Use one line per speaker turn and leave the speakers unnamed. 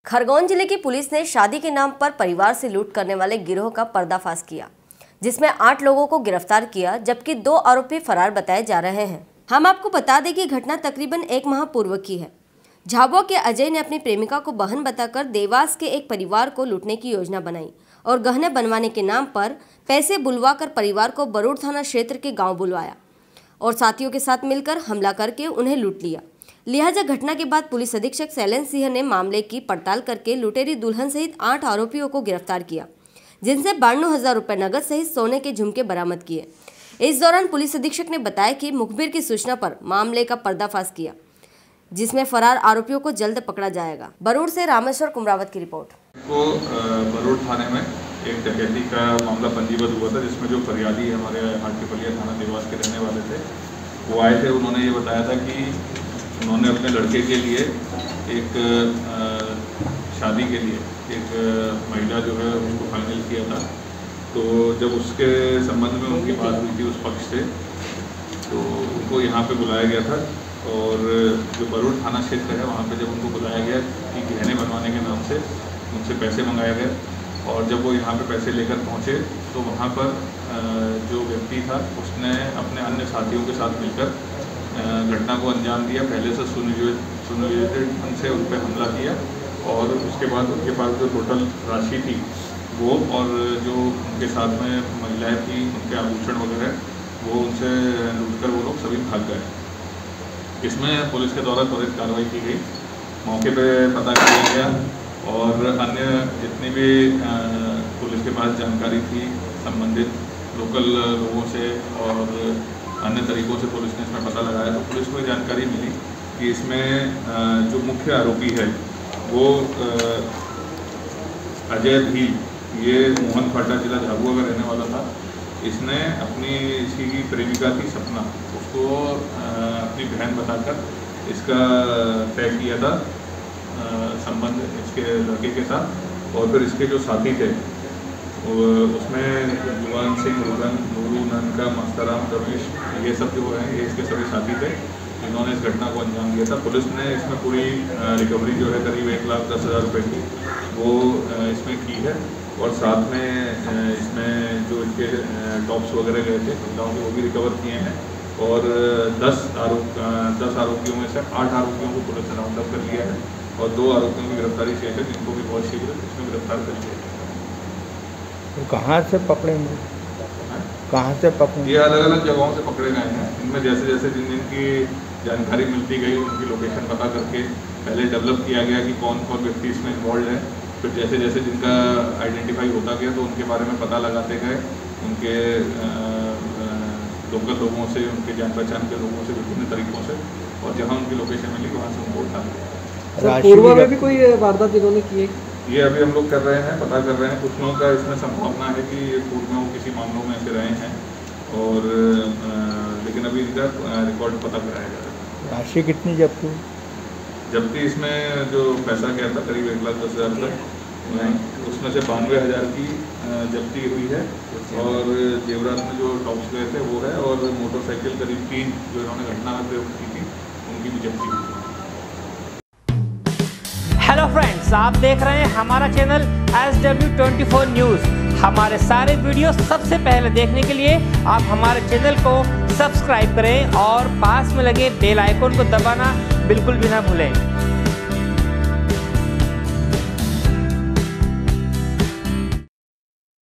खरगोन जिले की पुलिस ने शादी के नाम पर परिवार से लूट करने वाले गिरोह का पर्दाफाश किया, जिसमें 8 लोगों को गिरफ्तार किया, जबकि 2 आरोपी फरार बताए जा रहे हैं। हम आपको बता दें कि घटना तकरीबन 1 माह पूर्व की है। झाबुआ के अजय ने अपनी प्रेमिका को बहन बताकर देवास के एक परिवार को लूटने की योजना बनाई और गहने बनवाने के नाम पर पैसे बुलवाकर परिवार को बरूड थाना क्षेत्र के गाँव बुलवाया और साथियों के साथ मिलकर हमला करके उन्हें लूट लिया। लिहाजा घटना के बाद पुलिस अधीक्षक शैलेंद्र सिंह ने मामले की पड़ताल करके लुटेरी दुल्हन सहित 8 आरोपियों को गिरफ्तार किया, जिनसे 92,000 रुपये नगद सहित सोने के झुमके बरामद किए। इस दौरान पुलिस अधीक्षक ने बताया कि मुखबिर की सूचना पर मामले का पर्दाफाश किया, जिसमें फरार आरोपियों को जल्द पकड़ा जाएगा। बरूड से रामेश्वर कुमरावत की रिपोर्ट।
बरूड थाने में एक डकैती का मामला पंजीबद्ध हुआ था, जिसमें जो फरियादी हमारे हाटकेपलिया थाना देवास के रहने वाले थे, वो आए थे। उन्होंने ये बताया था कि उन्होंने अपने लड़के के लिए एक शादी के लिए एक महिला जो है उसको फाइनल किया था। तो जब उसके संबंध में उनकी बात हुई थी उस पक्ष से, तो उनको यहाँ पे बुलाया गया था और जो बरूड थाना क्षेत्र है वहाँ पे जब उनको बुलाया गया कि गहने बनवाने के नाम से उनसे पैसे मंगाए गए, और जब वो यहाँ पे पैसे लेकर पहुँचे तो वहाँ पर जो व्यक्ति था उसने अपने अन्य साथियों के साथ मिलकर घटना को अंजाम दिया। पहले से सुनियोजित ढंग से उन पर हमला किया और उसके बाद उनके पास जो टोटल राशि थी वो और जो उनके साथ में महिलाएं थी उनके आभूषण वगैरह वो उनसे लूटकर वो लोग सभी भाग गए। इसमें पुलिस के द्वारा त्वरित कार्रवाई की गई, मौके पे पता किया गया और अन्य जितनी भी पुलिस के पास जानकारी थी संबंधित लोकल लोगों से और अन्य तरीकों से पुलिस ने इसमें पता लगाया। तो पुलिस को जानकारी मिली कि इसमें जो मुख्य आरोपी है वो अजय भी, ये मोहन फाटा जिला झाबुआ का रहने वाला था। इसने इसकी प्रेमिका थी सपना, उसको अपनी बहन बताकर इसका तय किया था संबंध इसके लड़के के साथ। और फिर इसके जो साथी थे उसमें जुवान सिंह, रुगन, नूरू, ननका, मस्तराम, दरवेश, ये सब जो हैं ये इसके सभी साथी थे जिन्होंने इस घटना को अंजाम दिया था। पुलिस ने इसमें पूरी रिकवरी जो है करीब 1,10,000 रुपये की वो इसमें की है और साथ में इसमें जो इनके टॉप्स वगैरह गए थे महिलाओं के वो भी रिकवर किए हैं और 10 आरोपियों में से 8 आरोपियों को पुलिस ने राउंड अप कर लिया है और 2 आरोपियों की गिरफ्तारी शेष है, जिनको भी बहुत शीघ्र इसमें गिरफ्तार कर लिया है।
तो कहाँ से पकड़ेंगे? कहाँ से पकड़ेंगे?
ये अलग अलग जगहों से पकड़े गए हैं। इनमें जैसे जैसे जिन जिन की जानकारी मिलती गई उनकी लोकेशन पता करके पहले डेवलप किया गया कि कौन कौन व्यक्ति इसमें इन्वॉल्व है। फिर जैसे जैसे जिनका आइडेंटिफाई होता गया तो उनके बारे में पता लगाते गए, उनके लोकल लोगों से, उनके जान पहचान के लोगों से, विभिन्न तरीकों से, और जहाँ उनकी लोकेशन मिली वहाँ से उनको उठा लिया।
पूर्व में भी कोई वारदात इन्होंने की है?
ये अभी हम लोग कर रहे हैं, पता कर रहे हैं। कुछ लोगों का इसमें संभावना है कि ये पूर्व में वो किसी मामलों में ऐसे रहे हैं और लेकिन अभी इनका रिकॉर्ड पता कराया जा रहा है।
राशि कितनी जब्ती?
जब्ती इसमें जो पैसा गया था करीब 1,10,000 रुपये, उसमें से 92,000 की जब्ती हुई है और जेवरात में जो टॉप्स गए थे वो है और मोटरसाइकिल करीब 3 जो इन्होंने घटना में प्रयोग की थी उनकी भी जब्ती हुई है।
हेलो फ्रेंड्स, आप देख रहे हैं हमारा चैनल SW24 न्यूज़। हमारे सारे वीडियो सबसे पहले देखने के लिए आप हमारे चैनल को सब्सक्राइब करें और पास में लगे बेल आइकन को दबाना बिल्कुल भी ना भूलें।